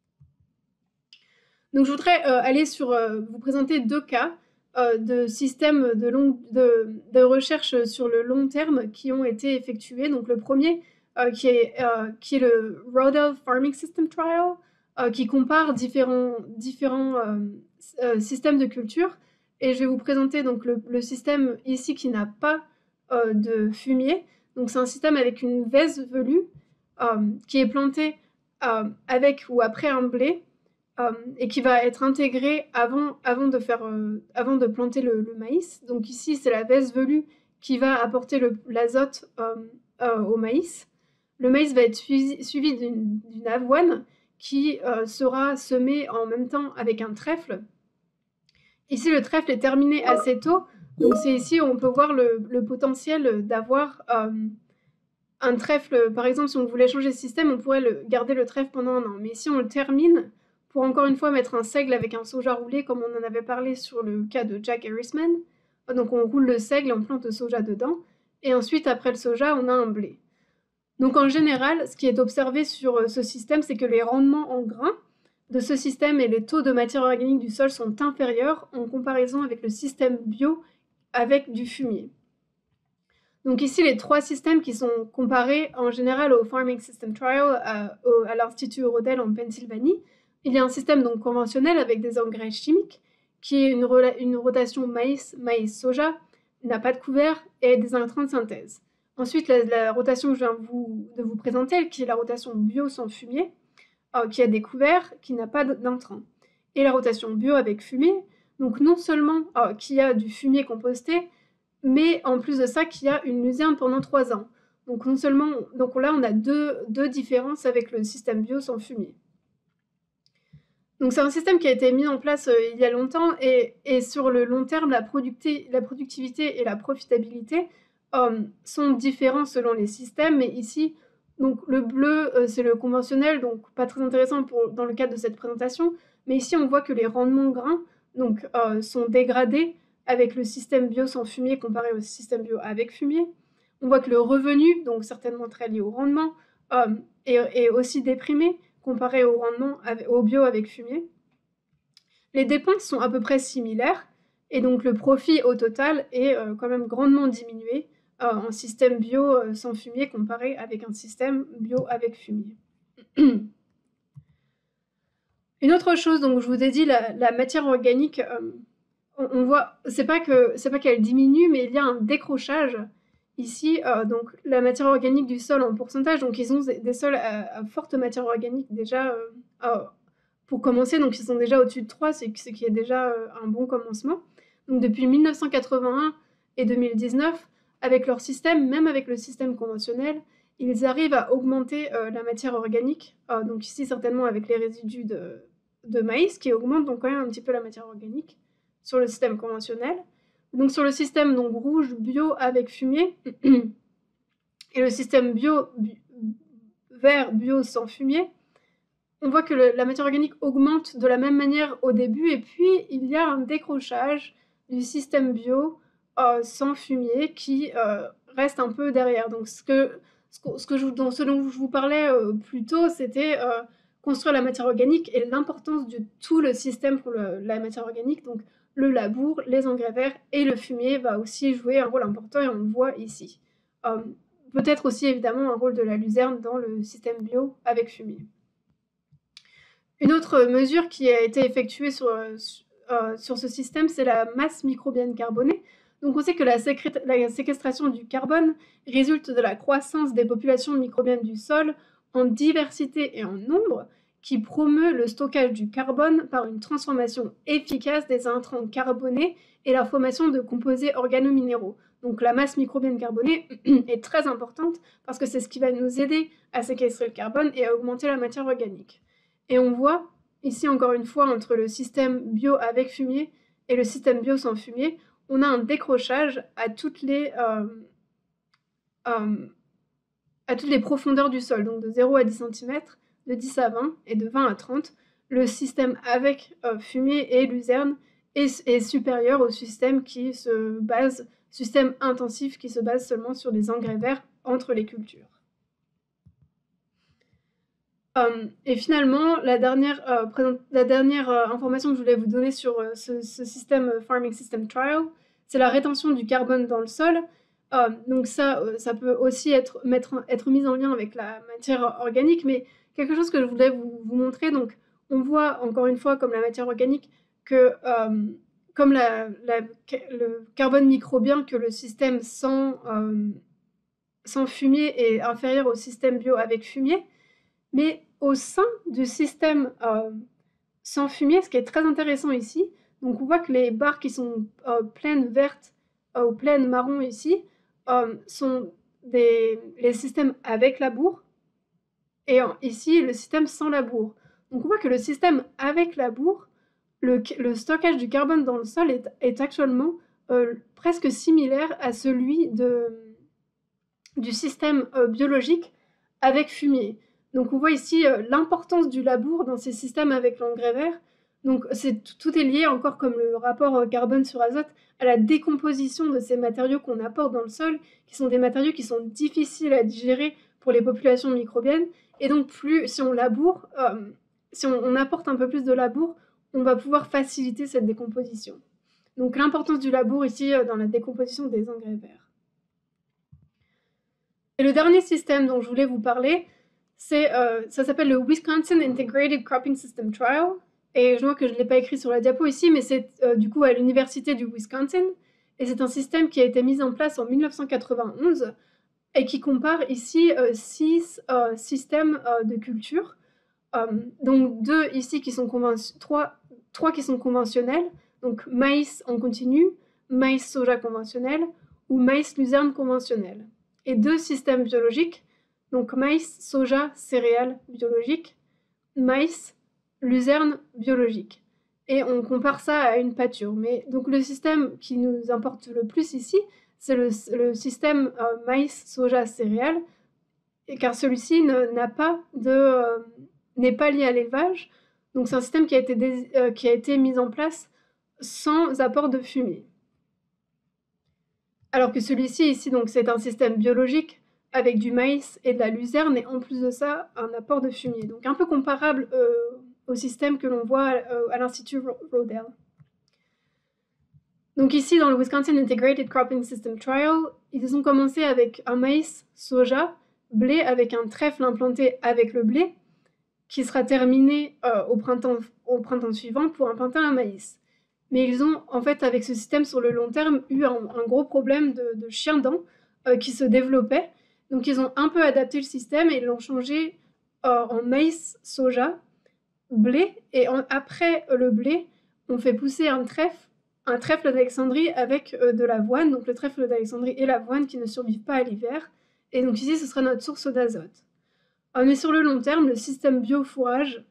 Donc je voudrais euh, aller sur, euh, vous présenter deux cas euh, de systèmes de, long, de, de recherche sur le long terme qui ont été effectués. Donc le premier euh, qui, est, euh, qui est le Rodel Farming System Trial, euh, qui compare différents, différents euh, euh, systèmes de culture. Et je vais vous présenter donc le, le système ici qui n'a pas euh, de fumier. Donc c'est un système avec une veste velue euh, qui est plantée euh, avec ou après un blé. Euh, et qui va être intégré avant, avant, de, faire, euh, avant de planter le, le maïs. Donc ici, c'est la veste velue qui va apporter l'azote euh, euh, au maïs. Le maïs va être suivi, suivi d'une avoine qui euh, sera semée en même temps avec un trèfle. Ici, le trèfle est terminé assez tôt. Donc c'est ici où on peut voir le, le potentiel d'avoir euh, un trèfle. Par exemple, si on voulait changer de système, on pourrait le, garder le trèfle pendant un an. Mais si on le termine, pour encore une fois mettre un seigle avec un soja roulé, comme on en avait parlé sur le cas de Jack Harrisman. Donc on roule le seigle et on plante le soja dedans. Et ensuite, après le soja, on a un blé. Donc en général, ce qui est observé sur ce système, c'est que les rendements en grains de ce système et les taux de matière organique du sol sont inférieurs en comparaison avec le système bio avec du fumier. Donc ici, les trois systèmes qui sont comparés en général au Farming System Trial à, à l'Institut Rodel en Pennsylvanie. Il y a un système donc conventionnel avec des engrais chimiques qui est une, une rotation maïs, maïs, soja, n'a pas de couvert et des intrants de synthèse. Ensuite, la, la rotation que je viens vous, de vous présenter, qui est la rotation bio sans fumier, euh, qui a des couverts, qui n'a pas d'intrants. Et la rotation bio avec fumier, donc non seulement euh, qui a du fumier composté, mais en plus de ça, qui a une luzerne pendant trois ans. Donc non seulement, donc là, on a deux, deux différences avec le système bio sans fumier. Donc c'est un système qui a été mis en place euh, il y a longtemps et, et sur le long terme, la, producti la productivité et la profitabilité euh, sont différents selon les systèmes. Mais ici, donc le bleu, euh, c'est le conventionnel, donc pas très intéressant pour, dans le cadre de cette présentation. Mais ici, on voit que les rendements grains donc, euh, sont dégradés avec le système bio sans fumier comparé au système bio avec fumier. On voit que le revenu, donc certainement très lié au rendement, euh, est, est aussi déprimé comparé au rendement avec, au bio avec fumier. Les dépenses sont à peu près similaires et donc le profit au total est euh, quand même grandement diminué euh, un système bio euh, sans fumier comparé avec un système bio avec fumier. Une autre chose, donc je vous ai dit, la, la matière organique, euh, on, on voit, c'est pas que c'est pas qu'elle diminue, mais il y a un décrochage ici. Euh, donc la matière organique du sol en pourcentage, donc ils ont des, des sols à, à forte matière organique déjà euh, euh, pour commencer, donc ils sont déjà au-dessus de trois, c'est ce qui est déjà euh, un bon commencement. Donc depuis mille neuf cent quatre-vingt-un et deux mille dix-neuf, avec leur système, même avec le système conventionnel, ils arrivent à augmenter euh, la matière organique, euh, donc ici certainement avec les résidus de, de maïs, qui augmentent donc quand même un petit peu la matière organique sur le système conventionnel. Donc sur le système donc, rouge bio avec fumier, et le système bio, bi, vert bio sans fumier, on voit que le, la matière organique augmente de la même manière au début, et puis il y a un décrochage du système bio euh, sans fumier qui euh, reste un peu derrière. Donc ce, que, ce, que, ce, que je, dont, ce dont je vous parlais euh, plus tôt, c'était euh, construire la matière organique et l'importance de tout le système pour le, la matière organique. Donc le labour, les engrais verts et le fumier va aussi jouer un rôle important, et on le voit ici. Euh, peut-être aussi évidemment un rôle de la luzerne dans le système bio avec fumier. Une autre mesure qui a été effectuée sur, euh, sur ce système, c'est la masse microbienne carbonée. Donc on sait que la, la séquestration du carbone résulte de la croissance des populations microbiennes du sol en diversité et en nombre, qui promeut le stockage du carbone par une transformation efficace des intrants carbonés et la formation de composés organominéraux. Donc la masse microbienne carbonée est très importante parce que c'est ce qui va nous aider à séquestrer le carbone et à augmenter la matière organique. Et on voit ici encore une fois entre le système bio avec fumier et le système bio sans fumier, on a un décrochage à toutes les, euh, euh, à toutes les profondeurs du sol, donc de zéro à dix centimètres, de dix à vingt et de vingt à trente. Le système avec euh, fumier et luzerne est, est supérieur au système qui se base, système intensif qui se base seulement sur des engrais verts entre les cultures. Euh, et finalement, la dernière, euh, présent, la dernière euh, information que je voulais vous donner sur euh, ce, ce système euh, Farming System Trial, c'est la rétention du carbone dans le sol. Euh, donc ça, euh, ça peut aussi être, mettre, être mis en lien avec la matière organique, mais quelque chose que je voulais vous, vous montrer, donc on voit encore une fois, comme la matière organique, que euh, comme la, la, le carbone microbien, que le système sans, euh, sans fumier est inférieur au système bio avec fumier. Mais au sein du système euh, sans fumier, ce qui est très intéressant ici, donc on voit que les barres qui sont euh, pleines vertes euh, ou pleines marron ici euh, sont des, les systèmes avec labour, et en, ici le système sans labour. Donc on voit que le système avec labour, le, le stockage du carbone dans le sol est, est actuellement euh, presque similaire à celui de, du système euh, biologique avec fumier. Donc on voit ici euh, l'importance du labour dans ces systèmes avec l'engrais vert. Donc c'est, tout est lié, encore comme le rapport euh, carbone sur azote, à la décomposition de ces matériaux qu'on apporte dans le sol, qui sont des matériaux qui sont difficiles à digérer pour les populations microbiennes. Et donc plus, si on laboure, euh, si on, on apporte un peu plus de labour, on va pouvoir faciliter cette décomposition. Donc l'importance du labour ici euh, dans la décomposition des engrais verts. Et le dernier système dont je voulais vous parler, c'est, euh, ça s'appelle le Wisconsin Integrated Cropping System Trial. Et je vois que je ne l'ai pas écrit sur la diapo ici, mais c'est euh, du coup à l'université du Wisconsin. Et c'est un système qui a été mis en place en mille neuf cent quatre-vingt-onze et qui compare ici euh, six euh, systèmes euh, de culture. Euh, donc deux ici qui sont conventionnels, trois, trois qui sont conventionnels, donc maïs en continu, maïs soja conventionnel ou maïs luzerne conventionnel. Et deux systèmes biologiques, donc maïs, soja, céréales biologiques, maïs, luzerne biologique. Et on compare ça à une pâture. Mais donc le système qui nous importe le plus ici, c'est le, le système euh, maïs, soja, céréales, car celui-ci n'a pas de, euh, n'est pas lié à l'élevage. Donc c'est un système qui a été, dé, euh, qui a été mis en place sans apport de fumier. Alors que celui-ci ici, donc c'est un système biologique avec du maïs et de la luzerne, et en plus de ça, un apport de fumier. Donc un peu comparable euh, au système que l'on voit euh, à l'Institut Rodale. Donc ici, dans le Wisconsin Integrated Cropping System Trial, ils ont commencé avec un maïs, soja, blé avec un trèfle implanté avec le blé, qui sera terminé euh, au, printemps, au printemps suivant pour implanter un maïs. Mais ils ont, en fait, avec ce système sur le long terme, eu un, un gros problème de, de chien-dent euh, qui se développait. Donc ils ont un peu adapté le système et l'ont changé euh, en maïs, soja, blé. Et en, après le blé, on fait pousser un trèfle, un trèfle d'Alexandrie avec euh, de l'avoine. Donc le trèfle d'Alexandrie et l'avoine qui ne survivent pas à l'hiver. Et donc ici, ce sera notre source d'azote. Euh, mais sur le long terme, le système bio-fourrage,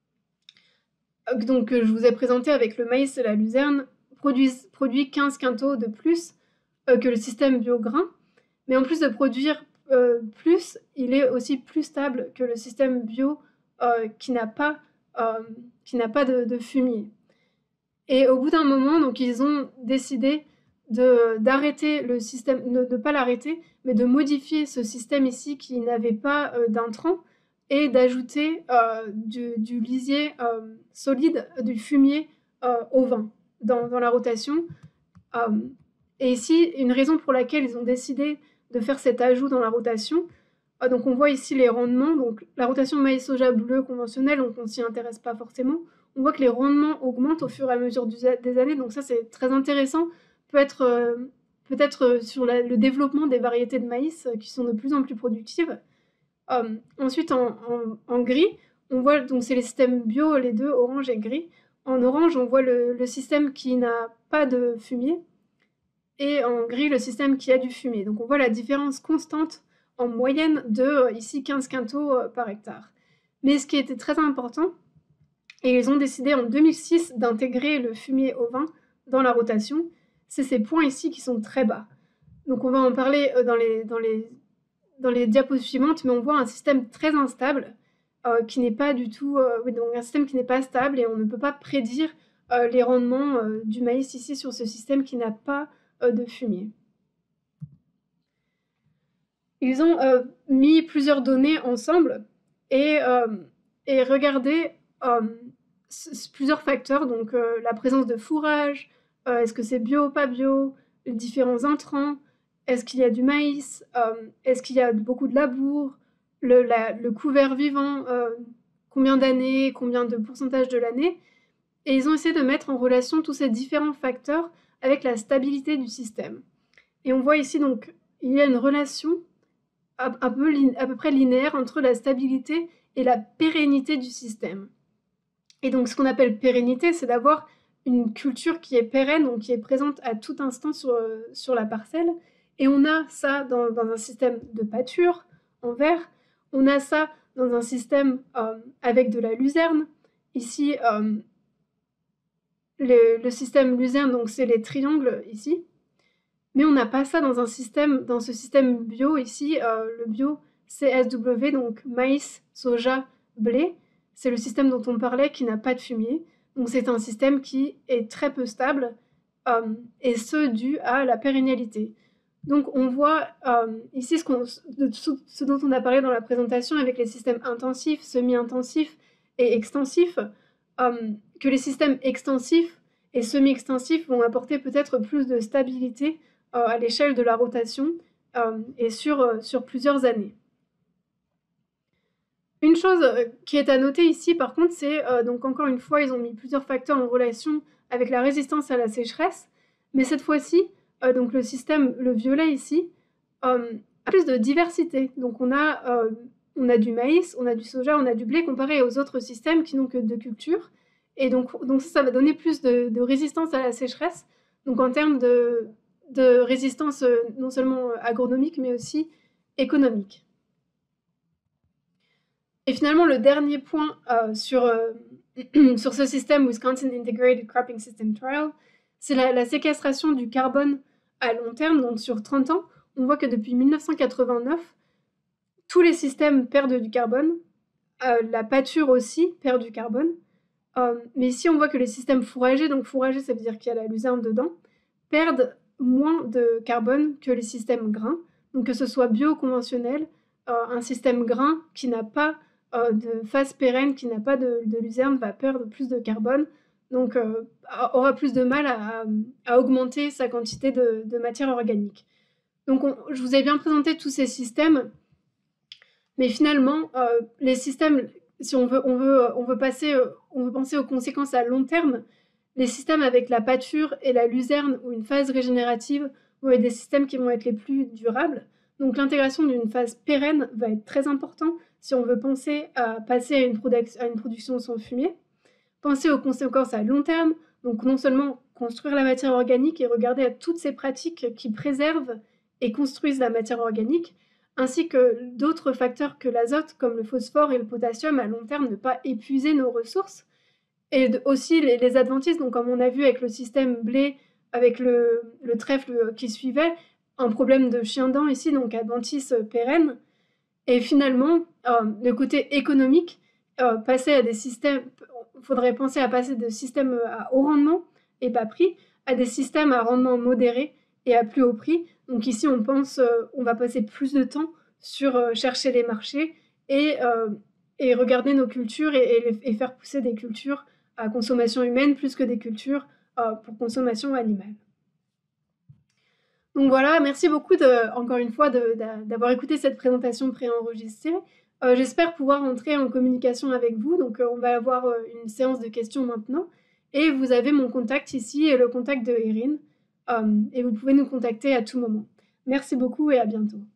euh, donc, que je vous ai présenté avec le maïs et la luzerne, produit, produit quinze quintaux de plus euh, que le système bio-grain. Mais en plus de produire euh, plus, il est aussi plus stable que le système bio euh, qui n'a pas, euh, qui n'a pas de, de fumier. Et au bout d'un moment, donc, ils ont décidé de, d'arrêter le système, de ne pas l'arrêter, mais de modifier ce système ici qui n'avait pas euh, d'intrants et d'ajouter euh, du, du lisier euh, solide, du fumier euh, au vin dans, dans la rotation. Euh, et ici, une raison pour laquelle ils ont décidé de faire cet ajout dans la rotation, euh, donc on voit ici les rendements, donc la rotation maïs-soja bleu conventionnelle, donc on ne s'y intéresse pas forcément, on voit que les rendements augmentent au fur et à mesure du, des années, donc ça c'est très intéressant, peut-être euh, peut-être sur la, le développement des variétés de maïs euh, qui sont de plus en plus productives. Euh, ensuite, en, en, en gris, on voit, donc c'est les systèmes bio, les deux, orange et gris. En orange, on voit le, le système qui n'a pas de fumier, et en gris, le système qui a du fumier. Donc on voit la différence constante en moyenne de, ici, quinze quintaux par hectare. Mais ce qui était très important, et ils ont décidé en deux mille six d'intégrer le fumier au vin dans la rotation, c'est ces points ici qui sont très bas. Donc on va en parler dans les, dans les, dans les diapos suivantes, mais on voit un système très instable, euh, qui n'est pas du tout... Euh, oui, donc un système qui n'est pas stable, et on ne peut pas prédire euh, les rendements euh, du maïs ici sur ce système qui n'a pas euh, de fumier. Ils ont euh, mis plusieurs données ensemble et, euh, et regardé euh, plusieurs facteurs, donc euh, la présence de fourrage, euh, est-ce que c'est bio ou pas bio, les différents intrants, est-ce qu'il y a du maïs, euh, est-ce qu'il y a beaucoup de labour, le, la, le couvert vivant, euh, combien d'années, combien de pourcentage de l'année. Et ils ont essayé de mettre en relation tous ces différents facteurs avec la stabilité du système. Et on voit ici, donc, il y a une relation à, à, peu, à peu près linéaire entre la stabilité et la pérennité du système. Et donc, ce qu'on appelle pérennité, c'est d'avoir une culture qui est pérenne, donc qui est présente à tout instant sur, sur la parcelle. Et on a ça dans, dans un système de pâture en vert. On a ça dans un système euh, avec de la luzerne. Ici, euh, le, le système luzerne, donc c'est les triangles ici. Mais on n'a pas ça dans un système, dans ce système bio ici, euh, le bio C S W, donc maïs, soja, blé. C'est le système dont on parlait qui n'a pas de fumier. Donc c'est un système qui est très peu stable, euh, et ce dû à la pérennité. Donc on voit euh, ici ce, qu'on, ce dont on a parlé dans la présentation avec les systèmes intensifs, semi-intensifs et extensifs, euh, que les systèmes extensifs et semi-extensifs vont apporter peut-être plus de stabilité euh, à l'échelle de la rotation euh, et sur, euh, sur plusieurs années. Une chose qui est à noter ici, par contre, c'est, euh, donc encore une fois, ils ont mis plusieurs facteurs en relation avec la résistance à la sécheresse, mais cette fois-ci, euh, donc le système, le violet ici, euh, a plus de diversité. Donc on a, euh, on a du maïs, on a du soja, on a du blé, comparé aux autres systèmes qui n'ont que deux cultures. Et donc, donc ça, ça va donner plus de, de résistance à la sécheresse, donc en termes de, de résistance euh, non seulement agronomique, mais aussi économique. Et finalement, le dernier point euh, sur, euh, sur ce système Wisconsin Integrated Cropping System Trial, c'est la, la séquestration du carbone à long terme, donc sur trente ans. On voit que depuis mille neuf cent quatre-vingt-neuf, tous les systèmes perdent du carbone, euh, la pâture aussi perd du carbone, euh, mais ici on voit que les systèmes fourragers, donc fourragers ça veut dire qu'il y a la luzerne dedans, perdent moins de carbone que les systèmes grains, donc que ce soit bio conventionnel, euh, un système grain qui n'a pas de phase pérenne, qui n'a pas de, de luzerne, va perdre plus de carbone donc euh, aura plus de mal à, à augmenter sa quantité de, de matière organique. Donc on, je vous ai bien présenté tous ces systèmes, mais finalement, euh, les systèmes, si on veut, on veut, on veut passer, on veut penser aux conséquences à long terme, les systèmes avec la pâture et la luzerne ou une phase régénérative vont être des systèmes qui vont être les plus durables. Donc l'intégration d'une phase pérenne va être très importante si on veut penser à passer à une, à une production sans fumier. Penser aux conséquences à long terme, donc non seulement construire la matière organique et regarder à toutes ces pratiques qui préservent et construisent la matière organique, ainsi que d'autres facteurs que l'azote, comme le phosphore et le potassium, à long terme, ne pas épuiser nos ressources. Et aussi les, les adventices, donc comme on a vu avec le système blé, avec le, le trèfle qui suivait, un problème de chien-dent ici, donc adventice pérenne. Et finalement, euh, le côté économique, euh, passer à des systèmes, il faudrait penser à passer de systèmes à haut rendement et bas prix à des systèmes à rendement modéré et à plus haut prix. Donc ici, on pense, euh, on va passer plus de temps sur euh, chercher les marchés et, euh, et regarder nos cultures et, et, et faire pousser des cultures à consommation humaine plus que des cultures euh, pour consommation animale. Donc voilà, merci beaucoup de, encore une fois de, de, d'avoir écouté cette présentation préenregistrée. Euh, j'espère pouvoir entrer en communication avec vous. Donc euh, on va avoir euh, une séance de questions maintenant. Et vous avez mon contact ici et le contact de Erin. Euh, et vous pouvez nous contacter à tout moment. Merci beaucoup et à bientôt.